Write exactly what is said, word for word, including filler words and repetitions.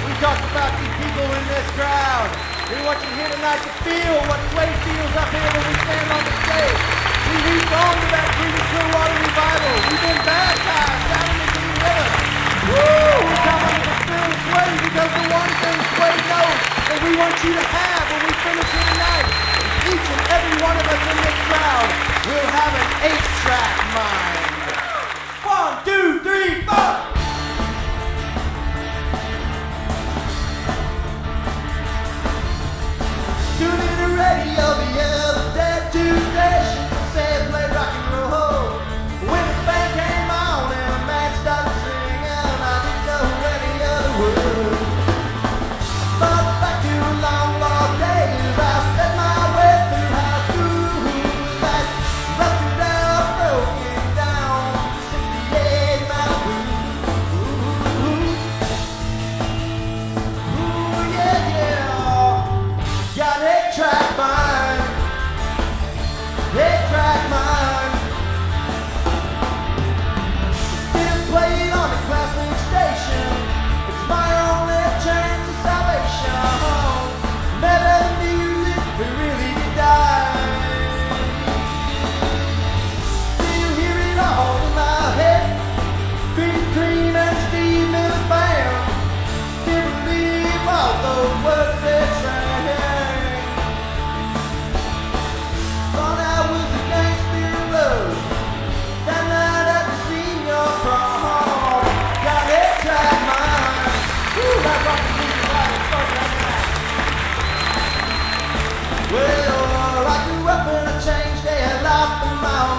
We talked about these people in this crowd. We want you here tonight to feel what SUEDE feels up here when we stand on the stage. See, we've gone to that Creedence Clearwater revival. We've been baptized down in the Green River. Woo! We come under the spirit of SUEDE because the one thing SUEDE knows that we want you to have when we finish here tonight, each and every one of us in this crowd will have an eight-track mind. One, two, three, four. Tune in the radio the other day, two stations said play rock and roll. When the band came on and the man started singing, I didn't know any other word. Thought back to long lost days, I spent my way through high school. That rusted out, broken down, sixty-eight Malibu. Ooh, ooh, yeah, yeah. Got eight-track mind, eight-track mind. Didn't play it on a classic station. It's my only chance of salvation. Never the music, we really did die. Still hear it all in my head. Green, Green and Steve Miller Band. Still believe all those words they sang. Thought I was a gangster road. That night at the senior prom. Got eight-track mind. Woo, that's what the music like. Start that night. Well, I grew up in a change day, I lost in my